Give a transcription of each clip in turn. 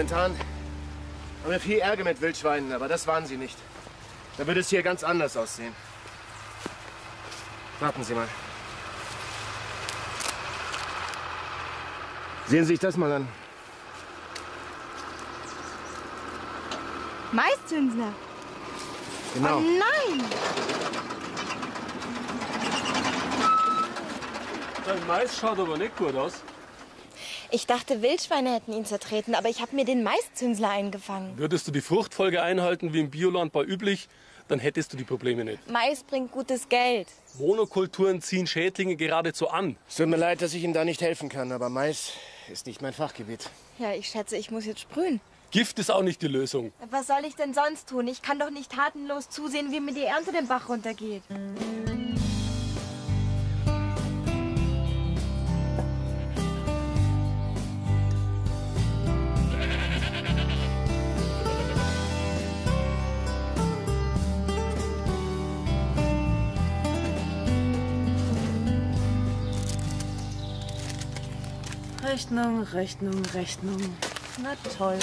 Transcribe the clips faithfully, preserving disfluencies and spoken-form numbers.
Momentan haben wir viel Ärger mit Wildschweinen, aber das waren sie nicht. Da würde es hier ganz anders aussehen. Warten Sie mal. Sehen Sie sich das mal an. Maiszünsler. Genau. Oh nein! Dein Mais schaut aber nicht gut aus. Ich dachte, Wildschweine hätten ihn zertreten, aber ich habe mir den Maiszünsler eingefangen. Würdest du die Fruchtfolge einhalten wie im Biolandbau üblich, dann hättest du die Probleme nicht. Mais bringt gutes Geld. Monokulturen ziehen Schädlinge geradezu an. Es tut mir leid, dass ich Ihnen da nicht helfen kann, aber Mais ist nicht mein Fachgebiet. Ja, ich schätze, ich muss jetzt sprühen. Gift ist auch nicht die Lösung. Was soll ich denn sonst tun? Ich kann doch nicht tatenlos zusehen, wie mir die Ernte den Bach runtergeht. Rechnung, Rechnung, Rechnung. Na toll.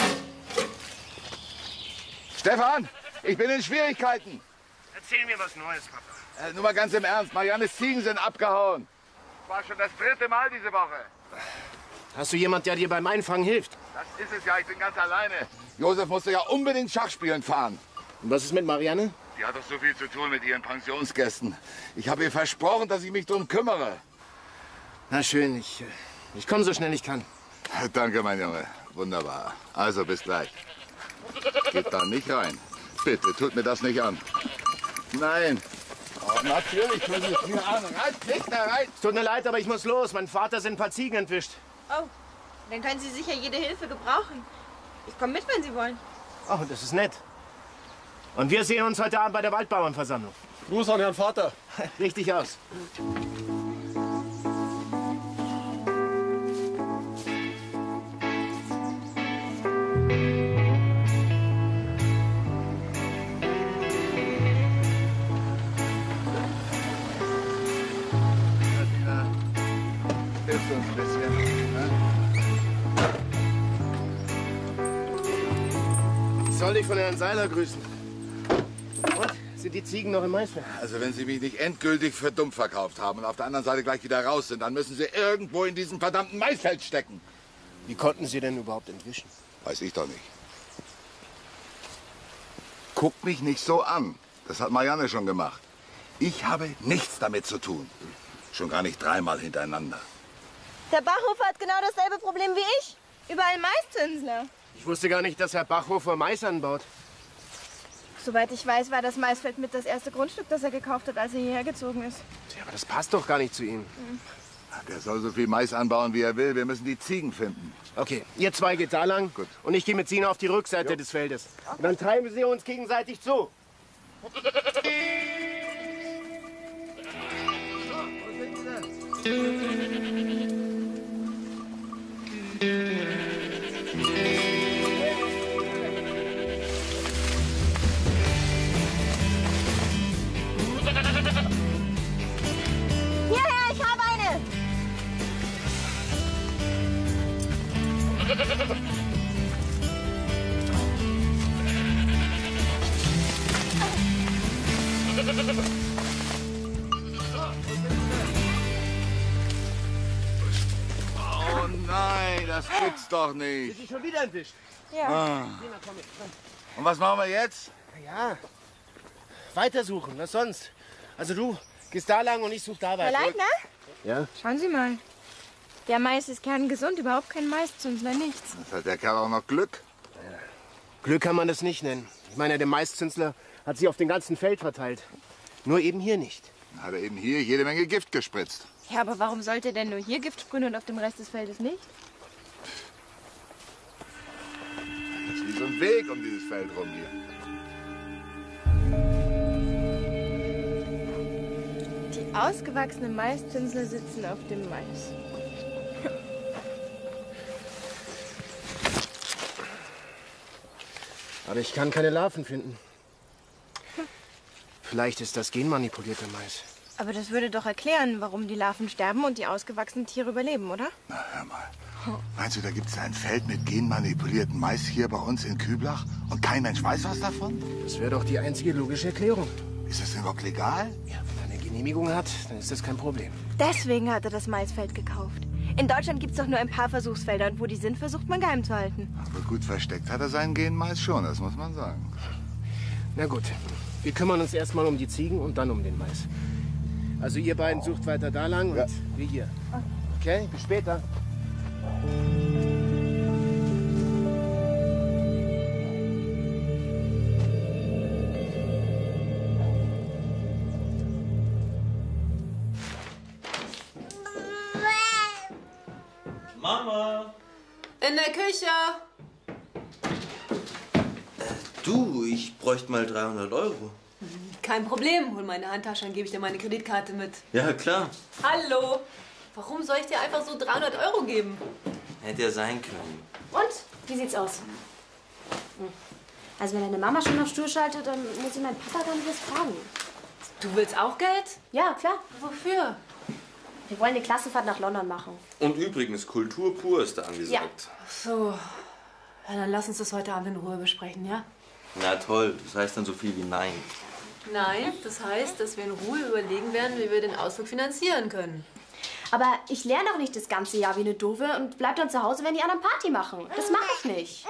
Stefan, ich bin in Schwierigkeiten. Erzähl mir was Neues, Papa. Äh, nur mal ganz im Ernst, Mariannes Ziegen sind abgehauen. War schon das dritte Mal diese Woche. Hast du jemand, der dir beim Einfangen hilft? Das ist es ja, ich bin ganz alleine. Josef musste ja unbedingt Schachspielen fahren. Und was ist mit Marianne? Die hat doch so viel zu tun mit ihren Pensionsgästen. Ich habe ihr versprochen, dass ich mich drum kümmere. Na schön, ich, ich komme so schnell ich kann. Danke, mein Junge. Wunderbar. Also, bis gleich. Geht da nicht rein. Bitte, tut mir das nicht an. Nein. Oh, natürlich tut es mir an. Rein, nicht da rein. Es tut mir leid, aber ich muss los. Mein Vater sind ein paar Ziegen entwischt. Oh, dann können Sie sicher jede Hilfe gebrauchen. Ich komme mit, wenn Sie wollen. Oh, das ist nett. Und wir sehen uns heute Abend bei der Waldbauernversammlung. Gruß an Herrn Vater. Richtig aus. Hilfst uns ein bisschen. Ne? Ich soll dich von Herrn Seiler grüßen. Und? Sind die Ziegen noch im Maisfeld? Also wenn Sie mich nicht endgültig für dumm verkauft haben und auf der anderen Seite gleich wieder raus sind, dann müssen Sie irgendwo in diesem verdammten Maisfeld stecken. Wie konnten Sie denn überhaupt entwischen? Weiß ich doch nicht. Guck mich nicht so an. Das hat Marianne schon gemacht. Ich habe nichts damit zu tun. Schon gar nicht dreimal hintereinander. Der Bachhofer hat genau dasselbe Problem wie ich. Überall Maiszünsler. Ich wusste gar nicht, dass Herr Bachhofer Mais anbaut. Soweit ich weiß, war das Maisfeld mit das erste Grundstück, das er gekauft hat, als er hierher gezogen ist. Tja, aber das passt doch gar nicht zu ihm. Der soll so viel Mais anbauen, wie er will. Wir müssen die Ziegen finden. Okay, ihr zwei geht da lang. Gut. Und ich gehe mit Sina auf die Rückseite Jo. des Feldes. Und dann treiben sie uns gegenseitig zu. Hierher, ich habe eine! Oh nein, das gibt's doch nicht. Ist sie schon wieder entwischt? Ja. Ah. Sina, komm mit. Komm. Und was machen wir jetzt? Na ja, weitersuchen, was sonst? Also du gehst da lang und ich suche da Herr weiter. Leitner, Ja? schauen Sie mal. Der Mais ist kerngesund, überhaupt kein Maiszünsler, nichts. Das hat der Kerl auch noch Glück. Glück kann man das nicht nennen. Ich meine, der Maiszünsler hat sich auf dem ganzen Feld verteilt. Nur eben hier nicht. Dann hat er eben hier jede Menge Gift gespritzt. Ja, aber warum sollte er denn nur hier Gift sprühen und auf dem Rest des Feldes nicht? Das ist wie so ein Weg um dieses Feld rum hier. Die ausgewachsenen Maiszünsler sitzen auf dem Mais. Aber ich kann keine Larven finden. Vielleicht ist das genmanipulierter Mais. Aber das würde doch erklären, warum die Larven sterben und die ausgewachsenen Tiere überleben, oder? Na, hör mal. Meinst du, da gibt es ein Feld mit genmanipuliertem Mais hier bei uns in Küblach und kein Mensch weiß was davon? Das wäre doch die einzige logische Erklärung. Ist das denn überhaupt legal? Ja, wenn er eine Genehmigung hat, dann ist das kein Problem. Deswegen hat er das Maisfeld gekauft. In Deutschland gibt es doch nur ein paar Versuchsfelder und wo die sind, versucht man geheim zu halten. Aber gut versteckt hat er seinen Genmais schon, das muss man sagen. Na gut, wir kümmern uns erstmal um die Ziegen und dann um den Mais. Also ihr beiden sucht weiter da lang Ja. und wir hier. Okay, bis später. Mama! In der Küche. Du, ich bräuchte mal dreihundert Euro. Kein Problem. Hol meine Handtasche, dann gebe ich dir meine Kreditkarte mit. Ja, klar. Hallo. Warum soll ich dir einfach so dreihundert Euro geben? Hätte ja sein können. Und? Wie sieht's aus? Also wenn deine Mama schon auf Stuhl schaltet, dann muss ich meinen Papa gar nicht was fragen. Du willst auch Geld? Ja, klar. Wofür? Wir wollen eine Klassenfahrt nach London machen. Und übrigens, Kultur pur ist da angesagt. So. Ja, dann lass uns das heute Abend in Ruhe besprechen, ja? Na toll, das heißt dann so viel wie nein. Nein, das heißt, dass wir in Ruhe überlegen werden, wie wir den Ausflug finanzieren können. Aber ich lerne doch nicht das ganze Jahr wie eine Doofe und bleib dann zu Hause, wenn die anderen Party machen. Das mache ich nicht.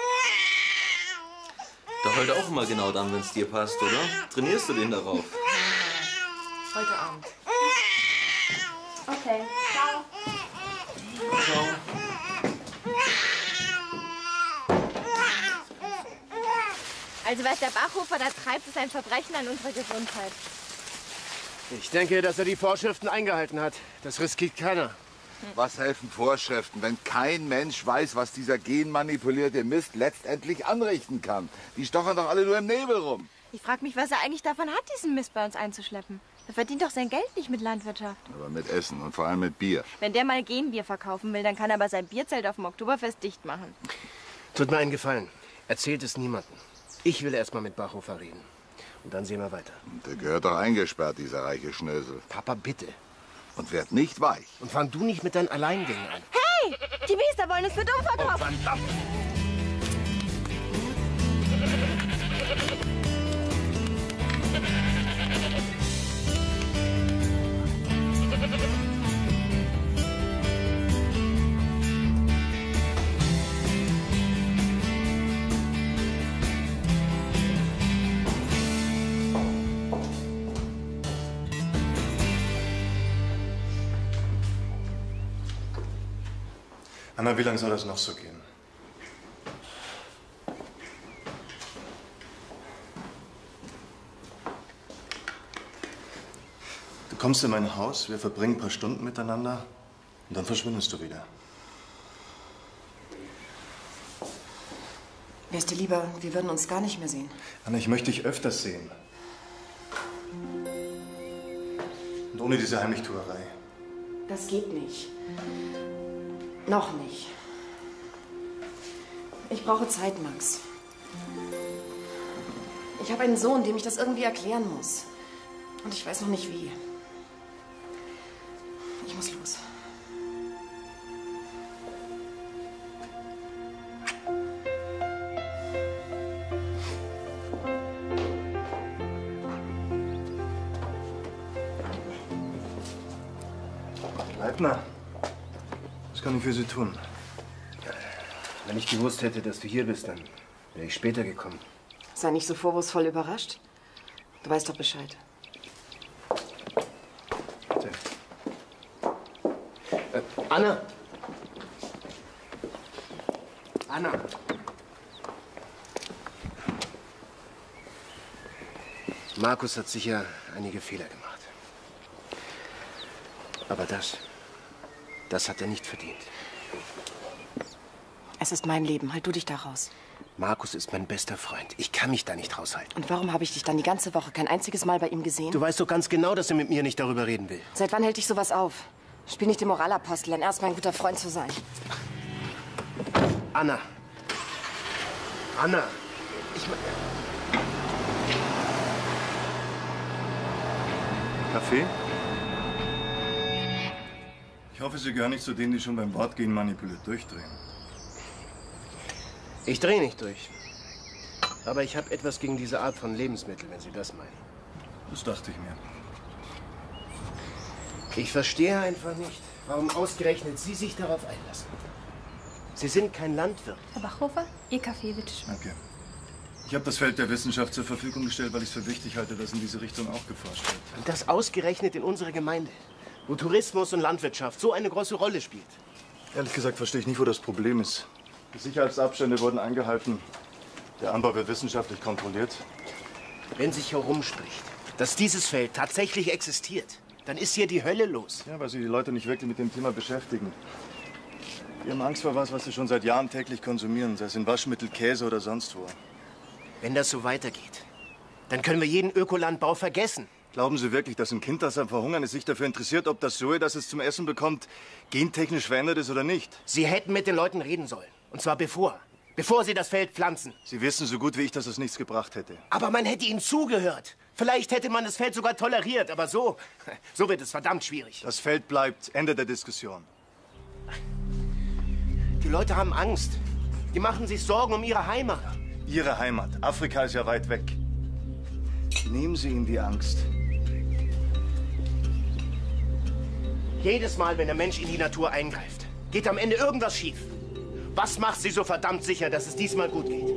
Doch halt auch immer genau dann, wenn es dir passt, oder? Trainierst du den darauf? Heute Abend. Okay, ciao. Ciao. Also was der Bachhofer da treibt, ist ein Verbrechen an unserer Gesundheit. Ich denke, dass er die Vorschriften eingehalten hat. Das riskiert keiner. Was helfen Vorschriften, wenn kein Mensch weiß, was dieser genmanipulierte Mist letztendlich anrichten kann? Die stochern doch alle nur im Nebel rum. Ich frage mich, was er eigentlich davon hat, diesen Mist bei uns einzuschleppen. Er verdient doch sein Geld nicht mit Landwirtschaft. Aber mit Essen und vor allem mit Bier. Wenn der mal Genbier verkaufen will, dann kann er aber sein Bierzelt auf dem Oktoberfest dicht machen. Tut mir einen Gefallen. Erzählt es niemandem. Ich will erst mal mit Bachhofer reden. Und dann sehen wir weiter. Der gehört doch eingesperrt, dieser reiche Schnösel. Papa, bitte. Und wird nicht weich. Und fang du nicht mit deinen Alleingängen an. Hey! Die Biester wollen es für dumm verkaufen. Oh, verdammt! Anna, wie lange soll das noch so gehen? Du kommst in mein Haus, wir verbringen ein paar Stunden miteinander und dann verschwindest du wieder. Wär's dir lieber, wir würden uns gar nicht mehr sehen. Anna, ich möchte dich öfters sehen. Und ohne diese Heimlichtuerei. Das geht nicht. Noch nicht. Ich brauche Zeit, Max. Ich habe einen Sohn, dem ich das irgendwie erklären muss. Und ich weiß noch nicht wie. Ich muss los. Leitner, was kann ich für Sie tun? Wenn ich gewusst hätte, dass du hier bist, dann wäre ich später gekommen. Sei nicht so vorwurfsvoll überrascht. Du weißt doch Bescheid. Bitte. Äh, Anna! Anna! Markus hat sicher einige Fehler gemacht. Aber das, das hat er nicht verdient. Es ist mein Leben. Halt du dich da raus. Markus ist mein bester Freund. Ich kann mich da nicht raushalten. Und warum habe ich dich dann die ganze Woche kein einziges Mal bei ihm gesehen? Du weißt doch ganz genau, dass er mit mir nicht darüber reden will. Seit wann hält dich sowas auf? Spiel nicht den Moralapostel, lern erst mal ein guter Freund zu sein. Anna. Anna. Ich meine... Kaffee? Ich hoffe, Sie gehören nicht zu denen, die schon beim Wortgehen manipuliert durchdrehen. Ich drehe nicht durch. Aber ich habe etwas gegen diese Art von Lebensmittel, wenn Sie das meinen. Das dachte ich mir. Ich verstehe einfach nicht, warum ausgerechnet Sie sich darauf einlassen. Sie sind kein Landwirt. Herr Bachhofer, Ihr Kaffee, bitteschön. Danke. Ich habe das Feld der Wissenschaft zur Verfügung gestellt, weil ich es für wichtig halte, dass in diese Richtung auch geforscht wird. Und das ausgerechnet in unserer Gemeinde, wo Tourismus und Landwirtschaft so eine große Rolle spielt. Ehrlich gesagt verstehe ich nicht, wo das Problem ist. Die Sicherheitsabstände wurden eingehalten. Der Anbau wird wissenschaftlich kontrolliert. Wenn sich herumspricht, dass dieses Feld tatsächlich existiert, dann ist hier die Hölle los. Ja, weil Sie die Leute nicht wirklich mit dem Thema beschäftigen. Die haben Angst vor was, was sie schon seit Jahren täglich konsumieren, sei es in Waschmittel, Käse oder sonst wo. Wenn das so weitergeht, dann können wir jeden Ökolandbau vergessen. Glauben Sie wirklich, dass ein Kind, das am Verhungern ist, sich dafür interessiert, ob das Soja, das es zum Essen bekommt, gentechnisch verändert ist oder nicht? Sie hätten mit den Leuten reden sollen. Und zwar bevor. Bevor Sie das Feld pflanzen. Sie wissen so gut wie ich, dass es nichts gebracht hätte. Aber man hätte Ihnen zugehört. Vielleicht hätte man das Feld sogar toleriert. Aber so, so wird es verdammt schwierig. Das Feld bleibt. Ende der Diskussion. Die Leute haben Angst. Die machen sich Sorgen um ihre Heimat. Ihre Heimat. Afrika ist ja weit weg. Nehmen Sie ihnen die Angst. Jedes Mal, wenn der Mensch in die Natur eingreift, geht am Ende irgendwas schief. Was macht Sie so verdammt sicher, dass es diesmal gut geht?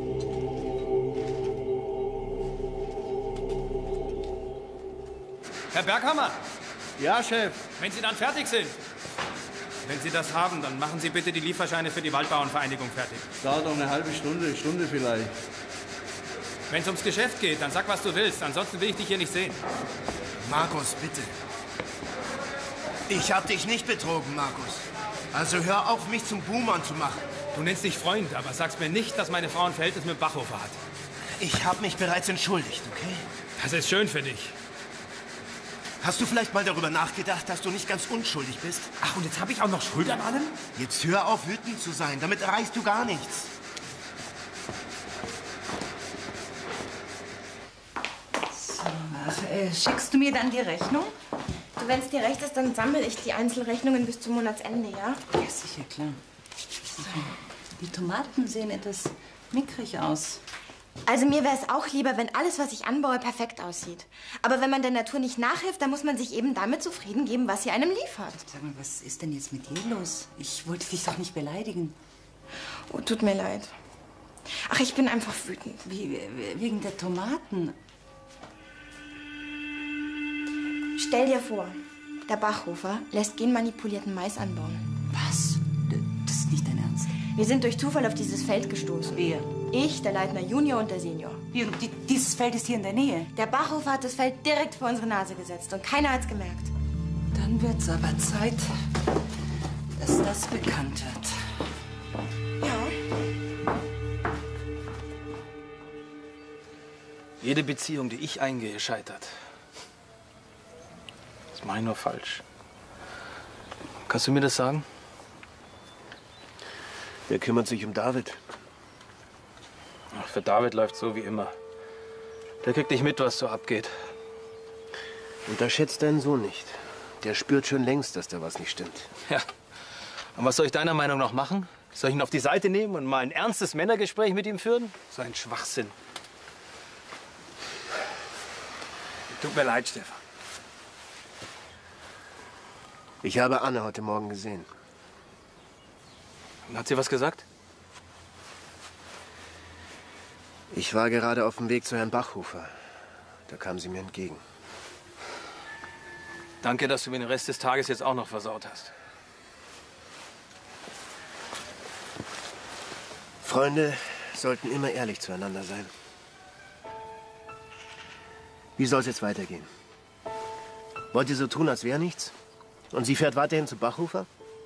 Herr Berghammer! Ja, Chef. Wenn Sie dann fertig sind. Wenn Sie das haben, dann machen Sie bitte die Lieferscheine für die Waldbauernvereinigung fertig. Dauert noch eine halbe Stunde, eine Stunde vielleicht. Wenn es ums Geschäft geht, dann sag, was du willst. Ansonsten will ich dich hier nicht sehen. Markus, bitte. Ich hab dich nicht betrogen, Markus. Also hör auf, mich zum Buhmann zu machen. Du nennst dich Freund, aber sagst mir nicht, dass meine Frau ein Verhältnis mit Bachhofer hat. Ich habe mich bereits entschuldigt, okay? Das ist schön für dich. Hast du vielleicht mal darüber nachgedacht, dass du nicht ganz unschuldig bist? Ach, und jetzt habe ich auch noch Schuld an allem? Jetzt hör auf, wütend zu sein. Damit erreichst du gar nichts. So, ach, äh, schickst du mir dann die Rechnung? Du, wenn es dir recht ist, dann sammle ich die Einzelrechnungen bis zum Monatsende, ja? Ja, sicher, klar. So, die Tomaten sehen etwas mickrig aus. Also mir wäre es auch lieber, wenn alles, was ich anbaue, perfekt aussieht. Aber wenn man der Natur nicht nachhilft, dann muss man sich eben damit zufrieden geben, was sie einem liefert. Sag mal, was ist denn jetzt mit dir los? Ich wollte dich doch nicht beleidigen. Oh, tut mir leid. Ach, ich bin einfach wütend. Wie, wegen der Tomaten? Stell dir vor, der Bachhofer lässt genmanipulierten Mais anbauen. Was? Das ist nicht dein Ernst. Wir sind durch Zufall auf dieses Feld gestoßen. Wer? Ich, der Leitner Junior und der Senior. Wie, und die, dieses Feld ist hier in der Nähe? Der Bachhofer hat das Feld direkt vor unsere Nase gesetzt und keiner hat's gemerkt. Dann wird's aber Zeit, dass das bekannt wird. Ja. Jede Beziehung, die ich eingehe, scheitert. Das mache ich nur falsch. Kannst du mir das sagen? Wer kümmert sich um David? Ach, für David läuft so wie immer. Der kriegt nicht mit, was so abgeht. Unterschätzt deinen Sohn nicht. Der spürt schon längst, dass da was nicht stimmt. Ja. Und was soll ich deiner Meinung nach machen? Soll ich ihn auf die Seite nehmen und mal ein ernstes Männergespräch mit ihm führen? So ein Schwachsinn. Tut mir leid, Stefan. Ich habe Anne heute Morgen gesehen. Hat sie was gesagt? Ich war gerade auf dem Weg zu Herrn Bachhofer. Da kam sie mir entgegen. Danke, dass du mir den Rest des Tages jetzt auch noch versaut hast. Freunde sollten immer ehrlich zueinander sein. Wie soll es jetzt weitergehen? Wollt ihr so tun, als wäre nichts? Und sie fährt weiterhin zu Bachhofer?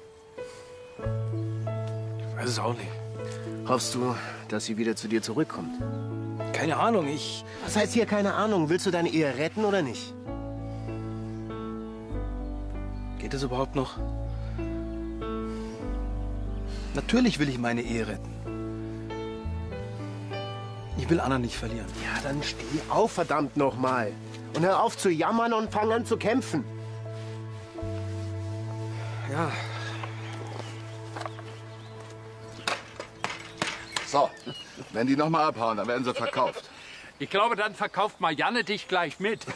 Ich weiß es auch nicht. Hoffst du, dass sie wieder zu dir zurückkommt? Keine Ahnung, ich... Was heißt hier keine Ahnung? Willst du deine Ehe retten oder nicht? Geht das überhaupt noch? Natürlich will ich meine Ehe retten. Ich will Anna nicht verlieren. Ja, dann steh auf, verdammt nochmal. Und hör auf zu jammern und fang an zu kämpfen. Ja. So, wenn die noch mal abhauen, dann werden sie verkauft. Ich glaube, dann verkauft Marianne dich gleich mit.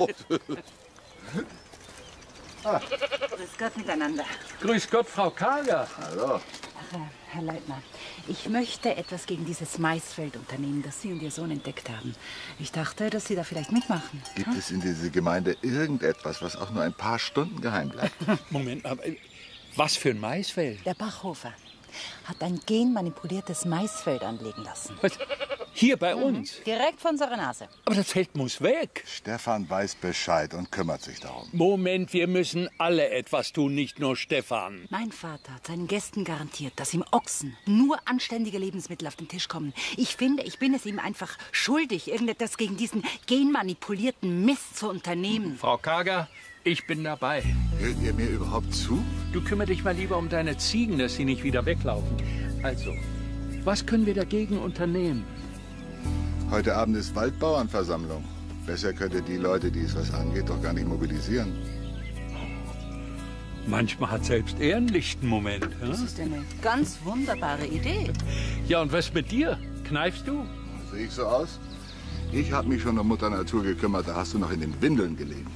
Ah. Grüß Gott miteinander. Grüß Gott, Frau Kager. Hallo. Ach, Herr Leitner, ich möchte etwas gegen dieses Maisfeld unternehmen, das Sie und Ihr Sohn entdeckt haben. Ich dachte, dass Sie da vielleicht mitmachen. Gibt es in dieser Gemeinde irgendetwas, was auch nur ein paar Stunden geheim bleibt? Moment, aber was für ein Maisfeld? Der Bachhofer hat ein genmanipuliertes Maisfeld anlegen lassen. Was? Hier bei uns? Mhm. Direkt vor unserer Nase. Aber das Feld muss weg. Stefan weiß Bescheid und kümmert sich darum. Moment, wir müssen alle etwas tun, nicht nur Stefan. Mein Vater hat seinen Gästen garantiert, dass ihm Ochsen nur anständige Lebensmittel auf den Tisch kommen. Ich finde, ich bin es ihm einfach schuldig, irgendetwas gegen diesen genmanipulierten Mist zu unternehmen. Frau Kager, ich bin dabei. Hört ihr mir überhaupt zu? Du kümmere dich mal lieber um deine Ziegen, dass sie nicht wieder weglaufen. Also, was können wir dagegen unternehmen? Heute Abend ist Waldbauernversammlung. Besser könnt ihr die Leute, die es was angeht, doch gar nicht mobilisieren. Manchmal hat selbst er einen lichten Moment. Hm? Das ist eine ganz wunderbare Idee. Ja, und was mit dir? Kneifst du? Sehe ich so aus? Ich habe mich schon um Mutter Natur gekümmert, da hast du noch in den Windeln gelegen.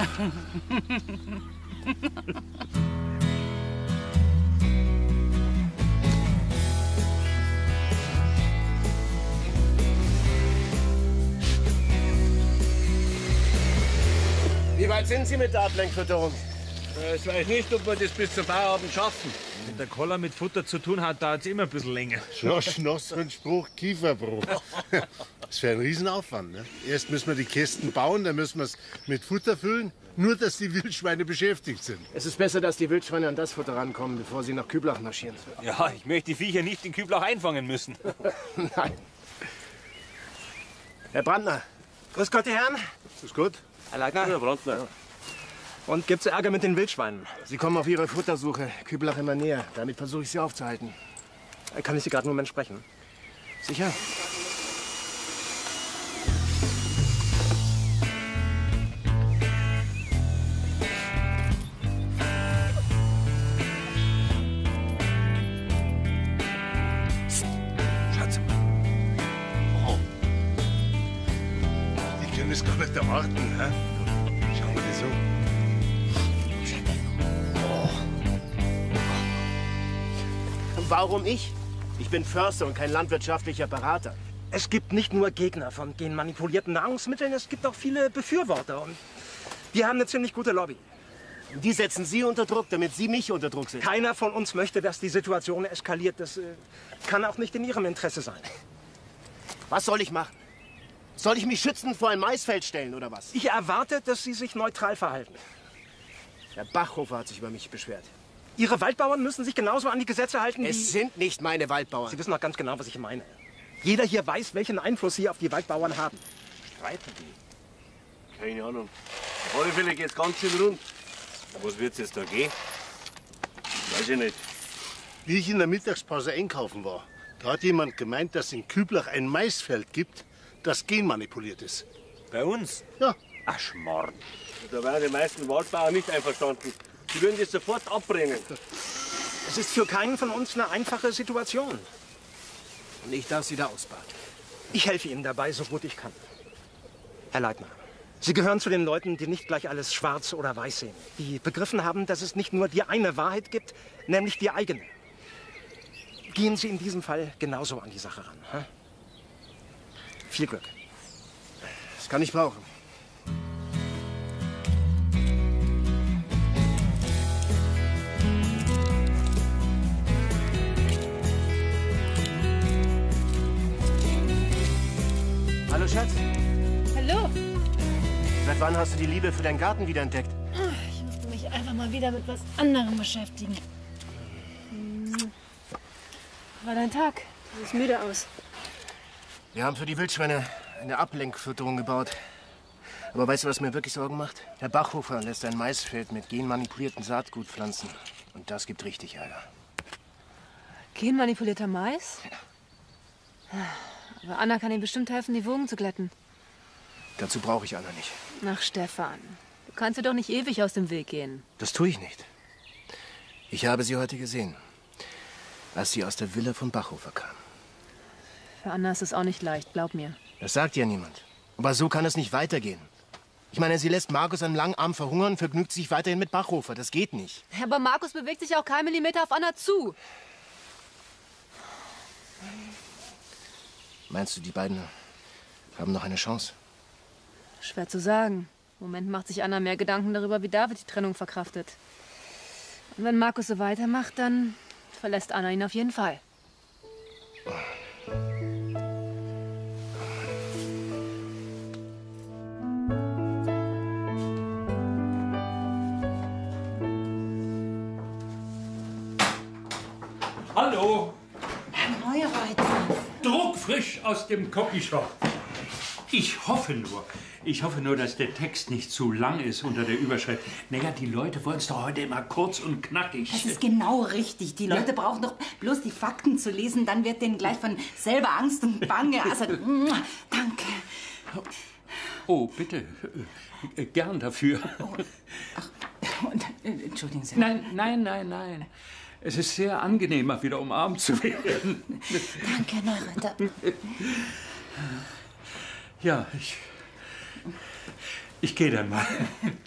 Wie weit sind Sie mit der Ablenkfütterung? Ich weiß nicht, ob wir das bis zum Feierabend schaffen. Wenn der Koller mit Futter zu tun hat, dauert es immer ein bisschen länger. Schloss, noch so ein Spruch, Kieferbruch. Das wäre ein Riesenaufwand. Ne? Erst müssen wir die Kästen bauen, dann müssen wir es mit Futter füllen. Nur, dass die Wildschweine beschäftigt sind. Es ist besser, dass die Wildschweine an das Futter rankommen, bevor sie nach Küblach marschieren. Ja, ich möchte die Viecher nicht in Küblach einfangen müssen. Nein. Herr Brandner. Grüß Gott, die Herren. Ist gut? Herr Leitner. Ja, Brandner. Und gibt's Ärger mit den Wildschweinen? Sie kommen auf Ihre Futtersuche. Küblach immer näher. Damit versuche ich Sie aufzuhalten. Kann ich Sie gerade einen Moment sprechen? Sicher? Schatz. Oh. Die können es gar nicht erwarten, hä? Schau mal das an. Warum ich? Ich bin Förster und kein landwirtschaftlicher Berater. Es gibt nicht nur Gegner von genmanipulierten Nahrungsmitteln, es gibt auch viele Befürworter. Und wir haben eine ziemlich gute Lobby. Die setzen Sie unter Druck, damit Sie mich unter Druck setzen. Keiner von uns möchte, dass die Situation eskaliert. Das äh, kann auch nicht in Ihrem Interesse sein. Was soll ich machen? Soll ich mich schützend vor ein Maisfeld stellen, oder was? Ich erwarte, dass Sie sich neutral verhalten. Der Bachhofer hat sich über mich beschwert. Ihre Waldbauern müssen sich genauso an die Gesetze halten wie... Es sind nicht meine Waldbauern. Sie wissen doch ganz genau, was ich meine. Jeder hier weiß, welchen Einfluss Sie auf die Waldbauern haben. Streiten die? Keine Ahnung. Auf alle Fälle geht's ganz schön rund. Was wird's jetzt da gehen? Weiß ich nicht. Wie ich in der Mittagspause einkaufen war, da hat jemand gemeint, dass in Küblach ein Maisfeld gibt, das genmanipuliert ist. Bei uns? Ja. Ach, Schmarrn. Da wären die meisten Waldbauern nicht einverstanden. Die würden das sofort abbringen. Es ist für keinen von uns eine einfache Situation. Und ich darf Sie da ausbaden. Ich helfe Ihnen dabei, so gut ich kann. Herr Leitner, Sie gehören zu den Leuten, die nicht gleich alles schwarz oder weiß sehen. Die begriffen haben, dass es nicht nur die eine Wahrheit gibt, nämlich die eigene. Gehen Sie in diesem Fall genauso an die Sache ran. Hm? Viel Glück. Das kann ich brauchen. Hallo, Schatz. Hallo. Seit wann hast du die Liebe für deinen Garten wiederentdeckt? Ich musste mich einfach mal wieder mit was anderem beschäftigen. War dein Tag? Du siehst müde aus. Wir haben für die Wildschweine eine Ablenkfütterung gebaut. Aber weißt du, was mir wirklich Sorgen macht? Der Bachhofer lässt ein Maisfeld mit genmanipuliertem Saatgut pflanzen. Und das gibt richtig Ärger. Genmanipulierter Mais? Aber Anna kann ihm bestimmt helfen, die Wogen zu glätten. Dazu brauche ich Anna nicht. Ach, Stefan, du kannst dir doch nicht ewig aus dem Weg gehen. Das tue ich nicht. Ich habe sie heute gesehen, als sie aus der Villa von Bachhofer kam. Für Anna ist es auch nicht leicht, glaub mir. Das sagt ja niemand. Aber so kann es nicht weitergehen. Ich meine, sie lässt Markus am langen Arm verhungern und vergnügt sich weiterhin mit Bachhofer. Das geht nicht. Aber Markus bewegt sich auch keinen Millimeter auf Anna zu. Meinst du, die beiden haben noch eine Chance? Schwer zu sagen. Im Moment macht sich Anna mehr Gedanken darüber, wie David die Trennung verkraftet. Und wenn Markus so weitermacht, dann verlässt Anna ihn auf jeden Fall. Hallo. Herr Neureuther. Druckfrisch aus dem Copyshop. Ich hoffe nur, ich hoffe nur, dass der Text nicht zu lang ist unter der Überschrift. Naja, die Leute wollen es doch heute immer kurz und knackig. Das ist genau richtig. Die Leute ja. brauchen doch bloß die Fakten zu lesen, dann wird denen gleich von selber Angst und Bange. Also, danke. Oh, bitte. Äh, gern dafür. Oh. Ach, und, äh, entschuldigen Sie. Nein, nein, nein, nein. Es ist sehr angenehm, mal wieder umarmt zu werden. Danke, Neureuther. Ja, ich... Ich gehe dann mal.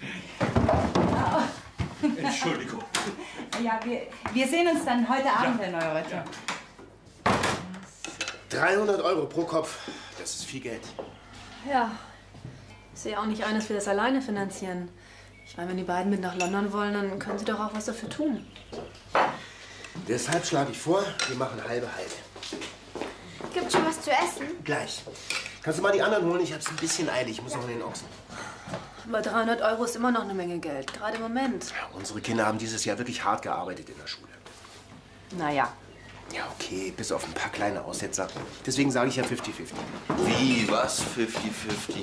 Oh. Entschuldigung. Ja, wir, wir sehen uns dann heute Abend, ja. Herr Neureuther. Ja. dreihundert Euro pro Kopf. Das ist viel Geld. Ja. Ich sehe auch nicht ein, dass wir das alleine finanzieren. Ich meine, wenn die beiden mit nach London wollen, dann können sie doch auch was dafür tun. Deshalb schlage ich vor, wir machen halbe halbe. Gibt's schon was zu essen? Gleich. Kannst du mal die anderen holen? Ich hab's ein bisschen eilig. Ich muss noch in den Ochsen. Aber dreihundert Euro ist immer noch eine Menge Geld, gerade im Moment. Ja, unsere Kinder haben dieses Jahr wirklich hart gearbeitet in der Schule. Naja. Ja, okay, bis auf ein paar kleine Aussetzer. Deswegen sage ich ja fifty fifty. Wie, was? fifty fifty?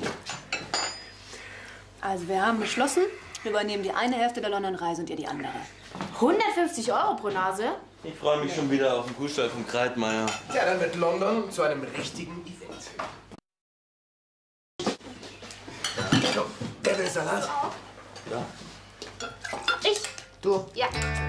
Also, wir haben beschlossen, wir übernehmen die eine Hälfte der London-Reise und ihr die andere. hundertfünfzig Euro pro Nase? Ich freue mich schon wieder auf den Kuhstall vom Kreitmeier. Ja, dann wird London zu einem richtigen Event. So, der will Salat. Ja. Ich. Du? Ja.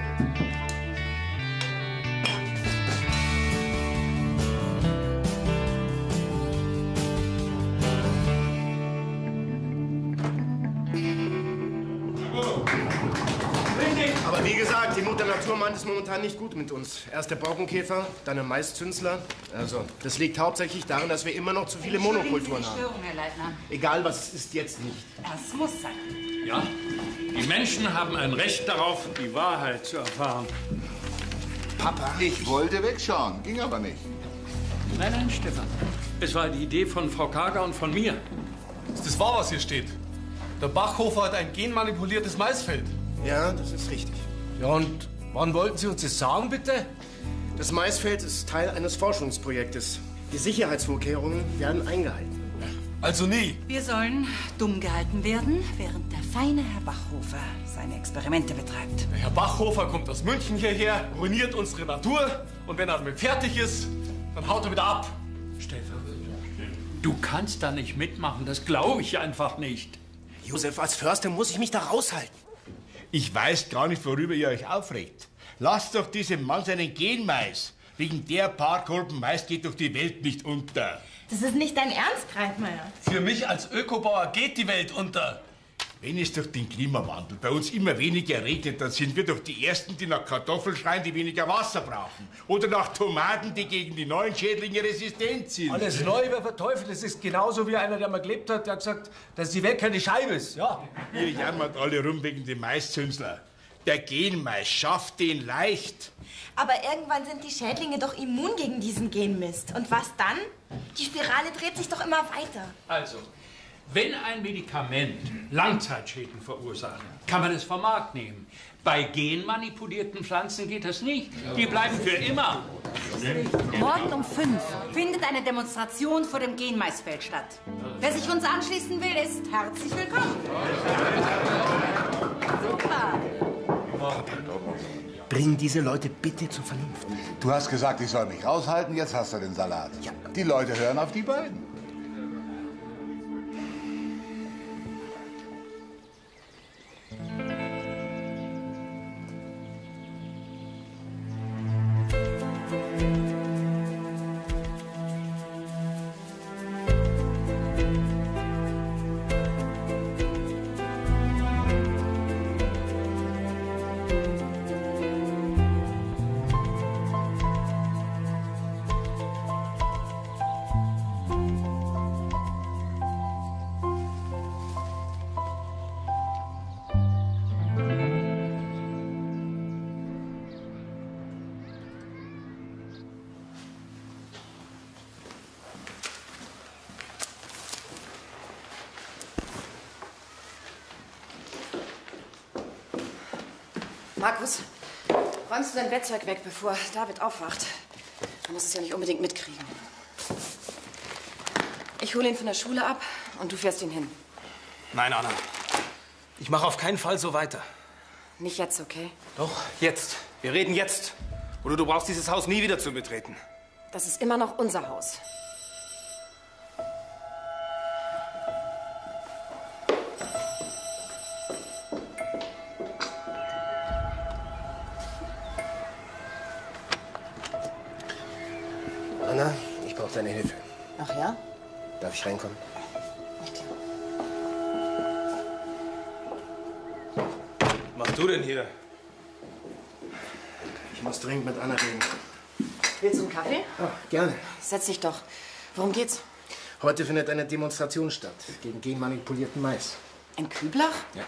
Aber wie gesagt, die Mutter Natur meint es momentan nicht gut mit uns. Erst der Borkenkäfer, dann ein Maiszünsler. Also, das liegt hauptsächlich daran, dass wir immer noch zu viele Monokulturen haben. Störung, Herr Leitner. Egal, was es ist, jetzt nicht. Das muss sein. Ja, die Menschen haben ein Recht darauf, die Wahrheit zu erfahren. Papa, ich wollte wegschauen, ging aber nicht. Nein, nein, Stefan. Es war die Idee von Frau Kager und von mir. Ist das wahr, was hier steht? Der Bachhofer hat ein genmanipuliertes Maisfeld. Ja, das ist richtig. Ja, und wann wollten Sie uns das sagen, bitte? Das Maisfeld ist Teil eines Forschungsprojektes. Die Sicherheitsvorkehrungen werden eingehalten. Also nie. Wir sollen dumm gehalten werden, während der feine Herr Bachhofer seine Experimente betreibt. Der Herr Bachhofer kommt aus München hierher, ruiniert unsere Natur und wenn er damit fertig ist, dann haut er wieder ab. Stefan, du kannst da nicht mitmachen, das glaube ich einfach nicht. Josef, als Förster muss ich mich da raushalten. Ich weiß gar nicht, worüber ihr euch aufregt. Lasst doch diesem Mann seinen Genmais. Wegen der paar Kolben Mais geht doch die Welt nicht unter. Das ist nicht dein Ernst, Kreitmeier. Für mich als Ökobauer geht die Welt unter. Wenn es durch den Klimawandel bei uns immer weniger regnet, dann sind wir doch die Ersten, die nach Kartoffeln schreien, die weniger Wasser brauchen. Oder nach Tomaten, die gegen die neuen Schädlinge resistent sind. Alles Neue wird verteufelt. Das ist genauso wie einer, der mal gelebt hat, der hat gesagt, dass die Welt keine Scheibe ist. Ja. Ihr jammert alle rum wegen dem Maiszünsler. Der Genmais schafft den leicht. Aber irgendwann sind die Schädlinge doch immun gegen diesen Genmist. Und was dann? Die Spirale dreht sich doch immer weiter. Also, wenn ein Medikament Langzeitschäden verursacht, kann man es vom Markt nehmen. Bei genmanipulierten Pflanzen geht das nicht. Die bleiben für immer. Morgen um fünf findet eine Demonstration vor dem Genmaisfeld statt. Wer sich uns anschließen will, ist herzlich willkommen. Super. Bring diese Leute bitte zur Vernunft. Du hast gesagt, ich soll mich raushalten, jetzt hast du den Salat. Ja. Die Leute hören auf die beiden. Markus, räumst du dein Bettzeug weg, bevor David aufwacht? Er muss es ja nicht unbedingt mitkriegen. Ich hole ihn von der Schule ab und du fährst ihn hin. Nein, Anna. Ich mache auf keinen Fall so weiter. Nicht jetzt, okay? Doch, jetzt. Wir reden jetzt. Oder du brauchst dieses Haus nie wieder zu betreten. Das ist immer noch unser Haus. Anna, ich brauche deine Hilfe. Ach ja? Darf ich reinkommen? Was machst du denn hier? Ich muss dringend mit Anna reden. Willst du einen Kaffee? Oh, gerne. Setz dich doch. Worum geht's? Heute findet eine Demonstration statt gegen genmanipulierten Mais. In Küblach? Ja.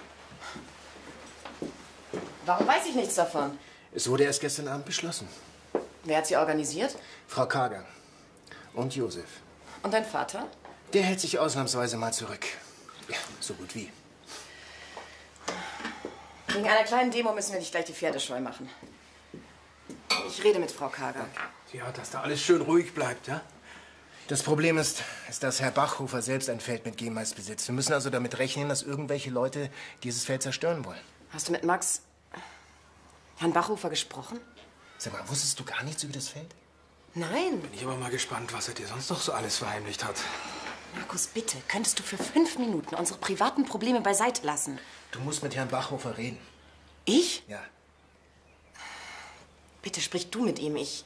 Warum weiß ich nichts davon? Es wurde erst gestern Abend beschlossen. Wer hat sie organisiert? Frau Kager und Josef. Und dein Vater? Der hält sich ausnahmsweise mal zurück. Ja, so gut wie. Wegen einer kleinen Demo müssen wir nicht gleich die Pferde scheu machen. Ich rede mit Frau Kager. Ja, dass da alles schön ruhig bleibt, ja? Das Problem ist, ist, dass Herr Bachhofer selbst ein Feld mit Genmais besitzt. Wir müssen also damit rechnen, dass irgendwelche Leute dieses Feld zerstören wollen. Hast du mit Max, Herrn Bachhofer, gesprochen? Sag mal, wusstest du gar nichts über das Feld? Nein. Bin ich aber mal gespannt, was er dir sonst noch so alles verheimlicht hat. Markus, bitte, könntest du für fünf Minuten unsere privaten Probleme beiseite lassen? Du musst mit Herrn Bachhofer reden. Ich? Ja. Bitte sprich du mit ihm. Ich.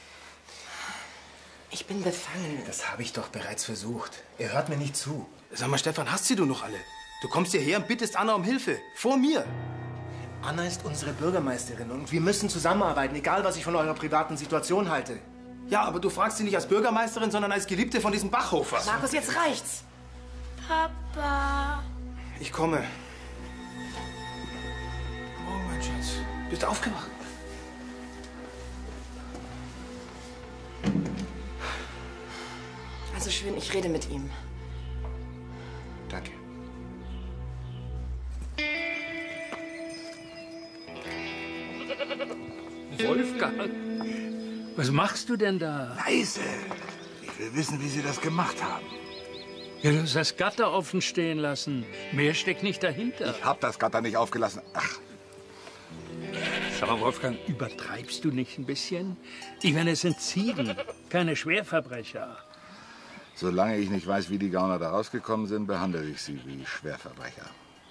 Ich bin befangen. Das habe ich doch bereits versucht. Er hört mir nicht zu. Sag mal, Stefan, hast sie du noch alle? Du kommst hierher und bittest Anna um Hilfe. Vor mir. Anna ist unsere Bürgermeisterin und wir müssen zusammenarbeiten, egal was ich von eurer privaten Situation halte. Ja, aber du fragst sie nicht als Bürgermeisterin, sondern als Geliebte von diesem Bachhofer. Markus, jetzt reicht's. Papa. Ich komme. Oh, mein Schatz. Bist du aufgewacht? Also schön, ich rede mit ihm. Danke. Wolfgang, was machst du denn da? Leise. Ich will wissen, wie Sie das gemacht haben. Ja, du hast das Gatter offen stehen lassen. Mehr steckt nicht dahinter. Ich hab das Gatter nicht aufgelassen. Ach. Sag mal, Wolfgang, übertreibst du nicht ein bisschen? Ich meine, es sind Ziegen, keine Schwerverbrecher. Solange ich nicht weiß, wie die Gauner da rausgekommen sind, behandle ich sie wie Schwerverbrecher.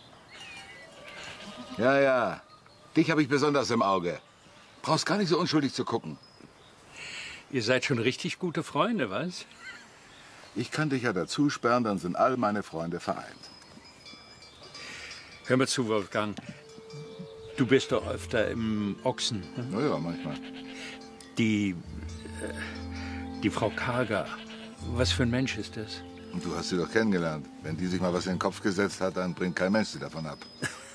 Ja, ja. Dich habe ich besonders im Auge. Brauchst gar nicht so unschuldig zu gucken. Ihr seid schon richtig gute Freunde, was? Ich kann dich ja dazu sperren, dann sind all meine Freunde vereint. Hör mal zu, Wolfgang. Du bist doch öfter im Ochsen. Ne? Na ja, manchmal. Die, äh, die Frau Kager, was für ein Mensch ist das? Und du hast sie doch kennengelernt. Wenn die sich mal was in den Kopf gesetzt hat, dann bringt kein Mensch sie davon ab.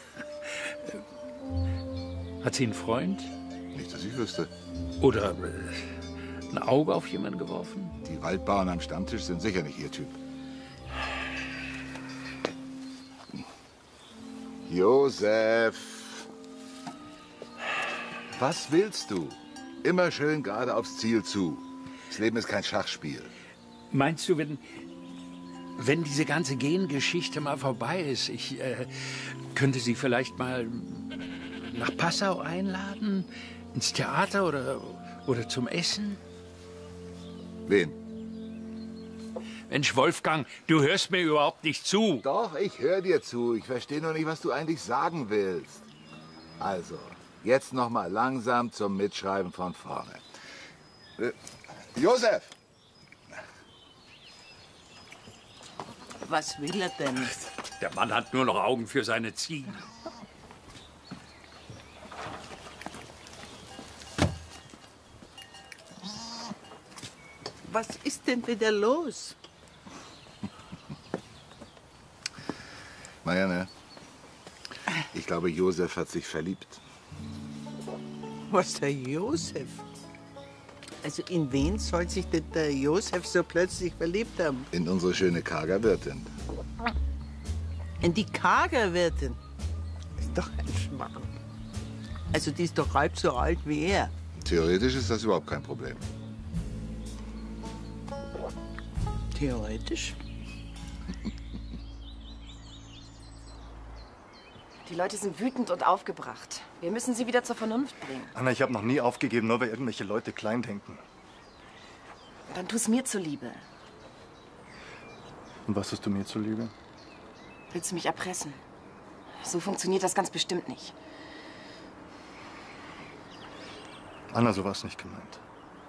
Hat sie einen Freund? Nicht, dass ich wüsste. Oder äh, ein Auge auf jemanden geworfen? Die Waldbauern am Stammtisch sind sicher nicht ihr Typ. Josef! Was willst du? Immer schön gerade aufs Ziel zu. Das Leben ist kein Schachspiel. Meinst du, wenn, wenn diese ganze Gengeschichte mal vorbei ist, ich äh, könnte sie vielleicht mal nach Passau einladen? Ins Theater oder, oder zum Essen? Wen? Mensch, Wolfgang, du hörst mir überhaupt nicht zu. Doch, ich höre dir zu. Ich verstehe noch nicht, was du eigentlich sagen willst. Also, jetzt noch mal langsam zum Mitschreiben von vorne. Äh, Josef! Was will er denn? Der Mann hat nur noch Augen für seine Ziegen. Was ist denn wieder los? Marianne, ich glaube, Josef hat sich verliebt. Was, der Josef? Also in wen soll sich denn der Josef so plötzlich verliebt haben? In unsere schöne Kagerwirtin. In die Kagerwirtin? Ist doch ein Schmarrn. Also die ist doch halb so alt wie er. Theoretisch ist das überhaupt kein Problem. Theoretisch? Die Leute sind wütend und aufgebracht. Wir müssen sie wieder zur Vernunft bringen. Anna, ich habe noch nie aufgegeben, nur weil irgendwelche Leute klein denken. Dann tu es mir zuliebe. Und was hast du mir zuliebe? Willst du mich erpressen? So funktioniert das ganz bestimmt nicht. Anna, so war's nicht gemeint.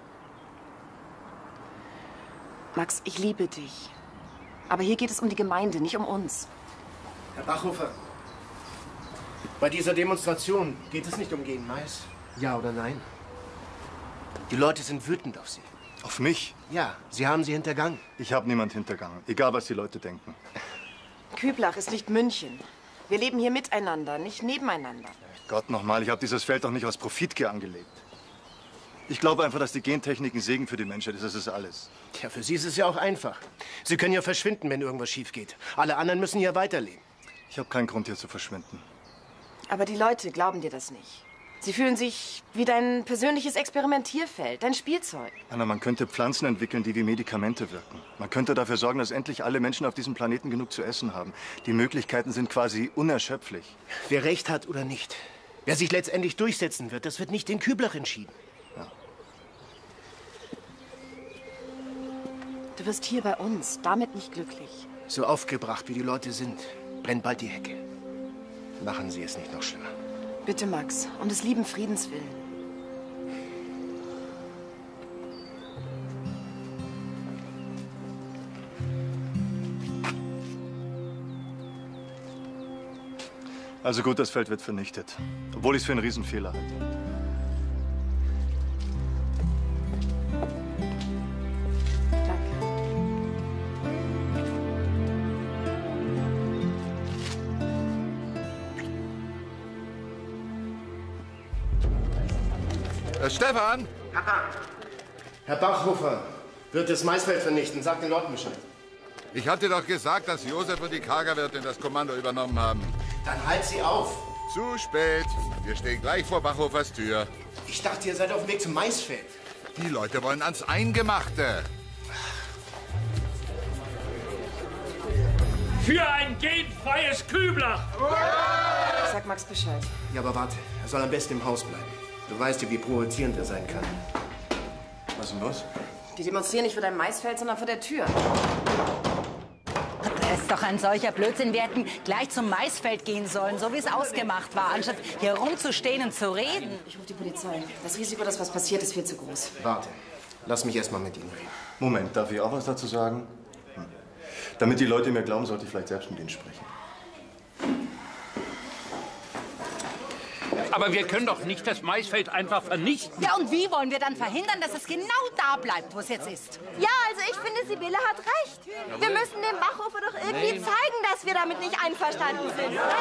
Max, ich liebe dich. Aber hier geht es um die Gemeinde, nicht um uns. Herr Bachhofer, bei dieser Demonstration geht es nicht um Gen-Mais. Ja oder nein? Die Leute sind wütend auf Sie. Auf mich? Ja, Sie haben sie hintergangen. Ich habe niemand hintergangen, egal was die Leute denken. Küblach ist nicht München. Wir leben hier miteinander, nicht nebeneinander. Gott nochmal, ich habe dieses Feld doch nicht aus Profitgier angelegt. Ich glaube einfach, dass die Gentechnik ein Segen für die Menschheit ist. Das ist alles. Tja, für Sie ist es ja auch einfach. Sie können ja verschwinden, wenn irgendwas schief geht. Alle anderen müssen hier weiterleben. Ich habe keinen Grund, hier zu verschwinden. Aber die Leute glauben dir das nicht. Sie fühlen sich wie dein persönliches Experimentierfeld, dein Spielzeug. Anna, man könnte Pflanzen entwickeln, die wie Medikamente wirken. Man könnte dafür sorgen, dass endlich alle Menschen auf diesem Planeten genug zu essen haben. Die Möglichkeiten sind quasi unerschöpflich. Wer recht hat oder nicht, wer sich letztendlich durchsetzen wird, das wird nicht in Küblach entschieden. Ja. Du wirst hier bei uns damit nicht glücklich. So aufgebracht, wie die Leute sind, brennt bald die Hecke. Machen Sie es nicht noch schlimmer. Bitte, Max, um des lieben Friedens willen. Also gut, das Feld wird vernichtet. Obwohl ich es für einen Riesenfehler halte. Äh, Stefan! Papa! Herr Bachhofer wird das Maisfeld vernichten. Sagt den Leuten Bescheid. Ich hatte doch gesagt, dass Josef und die Kagerwirtin das Kommando übernommen haben. Dann halt sie auf. Zu spät. Wir stehen gleich vor Bachhofers Tür. Ich dachte, ihr seid auf dem Weg zum Maisfeld. Die Leute wollen ans Eingemachte. Für ein genfreies Küblach! Sag Max Bescheid. Ja, aber warte. Er soll am besten im Haus bleiben. Du weißt ja, wie provozierend er sein kann. Was ist denn los? Die demonstrieren nicht vor deinem Maisfeld, sondern vor der Tür. Das ist doch ein solcher Blödsinn. Wir hätten gleich zum Maisfeld gehen sollen, so wie es ausgemacht war, anstatt hier rumzustehen und zu reden. Ich rufe die Polizei. Das Risiko, dass was passiert, ist viel zu groß. Warte. Lass mich erst mal mit Ihnen reden. Moment, darf ich auch was dazu sagen? Hm. Damit die Leute mir glauben, sollte ich vielleicht selbst mit ihnen sprechen. Aber wir können doch nicht das Maisfeld einfach vernichten. Ja, und wie wollen wir dann verhindern, dass es genau da bleibt, wo es jetzt ist? Ja, also ich finde, Sibylle hat recht. Wir müssen dem Bachhofer doch irgendwie Nein. zeigen, dass wir damit nicht einverstanden sind. Da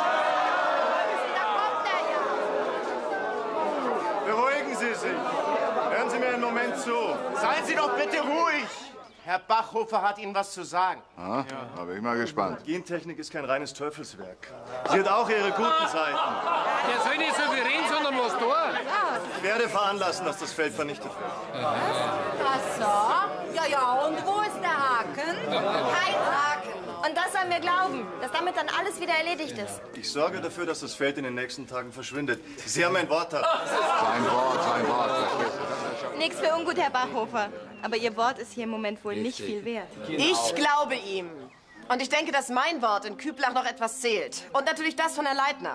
kommt er ja. Beruhigen Sie sich. Hören Sie mir einen Moment zu. Seien Sie doch bitte ruhig. Herr Bachhofer hat Ihnen was zu sagen. Ah, da bin ich mal gespannt. Gentechnik ist kein reines Teufelswerk. Sie hat auch ihre guten Seiten. Der soll nicht souverän, sondern was da. Ich werde veranlassen, dass das Feld vernichtet wird. Ach so? Ja, ja, und wo ist der Haken? Kein Haken. Und das sollen wir glauben, dass damit dann alles wieder erledigt ist. Ich sorge dafür, dass das Feld in den nächsten Tagen verschwindet. Sie haben mein Wort. Sein Wort, sein Wort. Nichts für ungut, Herr Bachhofer. Aber Ihr Wort ist hier im Moment wohl nicht viel wert. Ich glaube ihm. Und ich denke, dass mein Wort in Küblach noch etwas zählt. Und natürlich das von Herrn Leitner.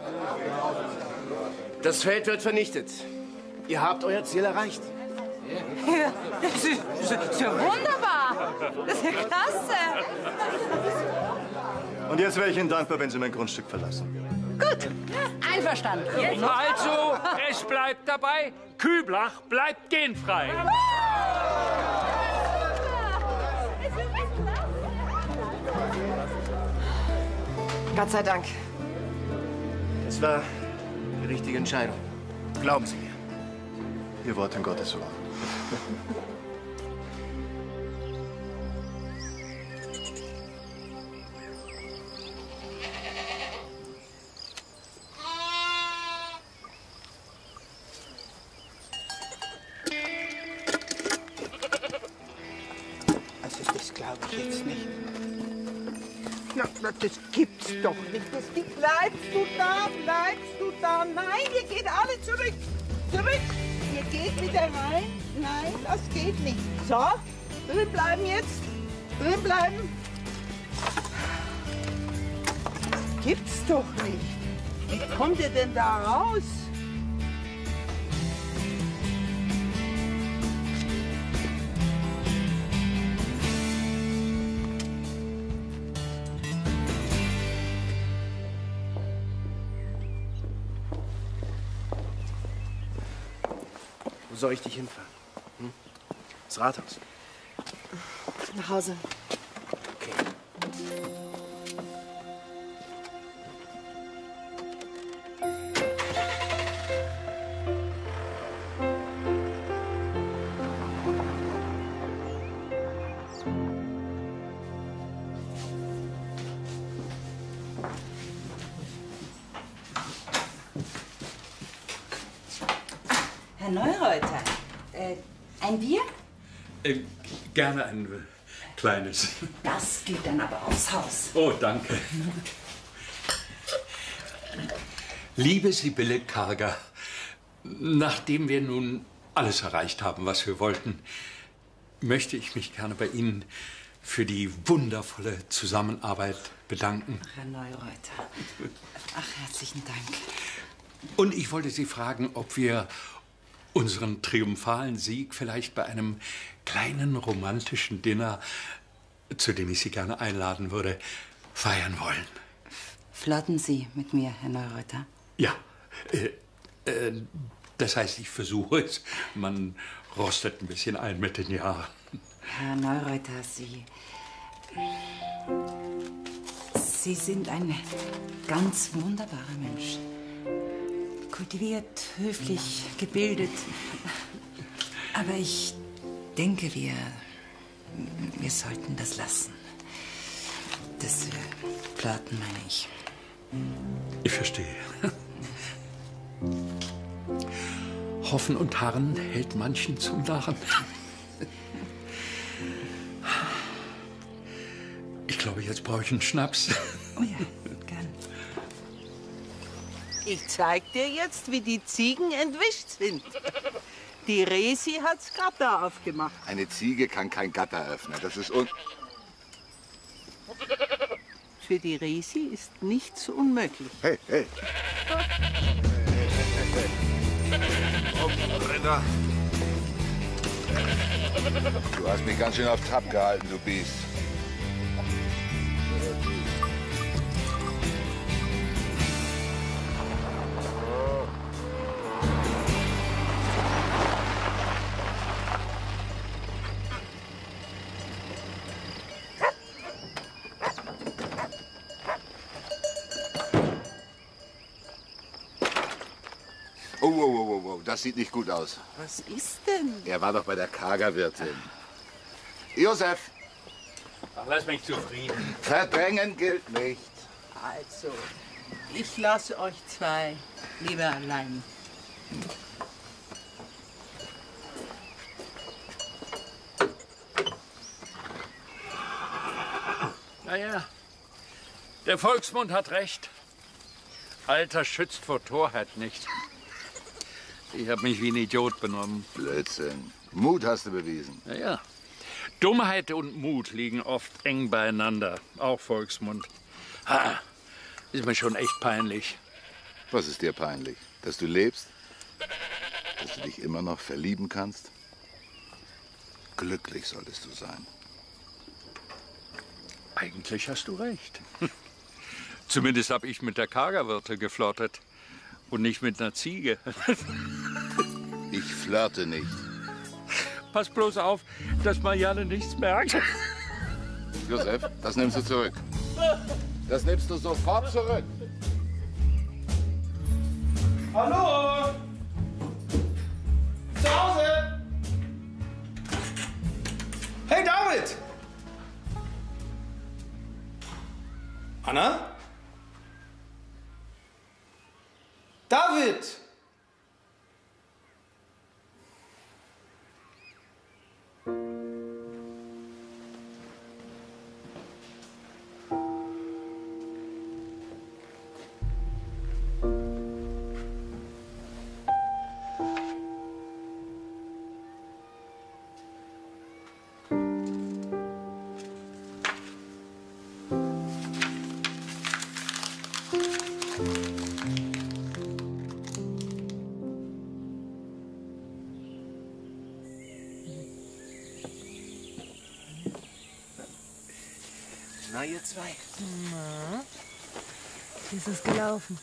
Das Feld wird vernichtet. Ihr habt euer Ziel erreicht. Ja, das ist, das ist ja wunderbar. Das ist ja klasse. Und jetzt wäre ich Ihnen dankbar, wenn Sie mein Grundstück verlassen. Gut, einverstanden. Also, es bleibt dabei, Küblach bleibt genfrei. Gott sei Dank. Das war die richtige Entscheidung. Glauben Sie mir. Ihr Wort in Gottes Ohr. Das gibt's doch nicht. Das gibt, bleibst du da, bleibst du da. Nein, ihr geht alle zurück. Zurück. Ihr geht wieder rein. Nein, das geht nicht. So, drin bleiben jetzt. Drin bleiben. Das gibt's doch nicht. Wie kommt ihr denn da raus? Wo soll ich dich hinfahren? Hm? Das Rathaus. Nach Hause. Okay. Herr Neureuter, äh, ein Bier? Äh, gerne ein kleines. Das geht dann aber aufs Haus. Oh, danke. Liebe Sibylle Karger, nachdem wir nun alles erreicht haben, was wir wollten, möchte ich mich gerne bei Ihnen für die wundervolle Zusammenarbeit bedanken. Herr Neureuter, ach, herzlichen Dank. Und ich wollte Sie fragen, ob wir unseren triumphalen Sieg vielleicht bei einem kleinen romantischen Dinner, zu dem ich Sie gerne einladen würde, feiern wollen. Flirten Sie mit mir, Herr Neureuter? Ja, äh, äh, das heißt, ich versuche es. Man rostet ein bisschen ein mit den Jahren. Herr Neureuter, Sie... Sie sind ein ganz wunderbarer Mensch. Kultiviert, höflich, gebildet. Aber ich denke, wir, wir sollten das lassen. Das äh, Flirten, meine ich. Ich verstehe. Hoffen und Harren hält manchen zum Narren. Ich glaube, jetzt brauche ich einen Schnaps. Oh ja, gern. Ich zeig dir jetzt, wie die Ziegen entwischt sind. Die Resi hat's Gatter aufgemacht. Eine Ziege kann kein Gatter öffnen. Das ist un... Für die Resi ist nichts unmöglich. Hey, hey. Oh, Britta. Du hast mich ganz schön auf Trab gehalten, du Biest. Oh, oh, oh, oh, oh, das sieht nicht gut aus. Was ist denn? Er war doch bei der Kagerwirtin. Josef! Ach, lass mich zufrieden. Verdrängen gilt nicht. Also, ich lasse euch zwei lieber allein. Naja, der Volksmund hat recht. Alter schützt vor Torheit nicht. Ich habe mich wie ein Idiot benommen. Blödsinn. Mut hast du bewiesen. Ja, ja. Dummheit und Mut liegen oft eng beieinander. Auch Volksmund. Ha, ist mir schon echt peinlich. Was ist dir peinlich? Dass du lebst? Dass du dich immer noch verlieben kannst? Glücklich solltest du sein. Eigentlich hast du recht. Zumindest habe ich mit der Kagerwirte geflirtet. Und nicht mit einer Ziege. Ich flirte nicht. Pass bloß auf, dass Marianne nichts merkt. Josef, das nimmst du zurück. Das nimmst du sofort zurück. Hallo? Zu Hause? Hey, David! Anna? David! Na, ihr zwei? Na, wie ist es gelaufen?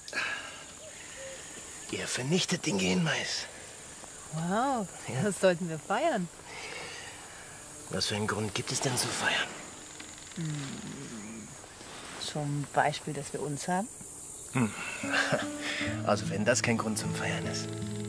Ihr vernichtet den Genmais. Wow, Ja. das sollten wir feiern. Was für einen Grund gibt es denn zu feiern? Hm. Zum Beispiel, dass wir uns haben. Hm. Also wenn das kein Grund zum Feiern ist.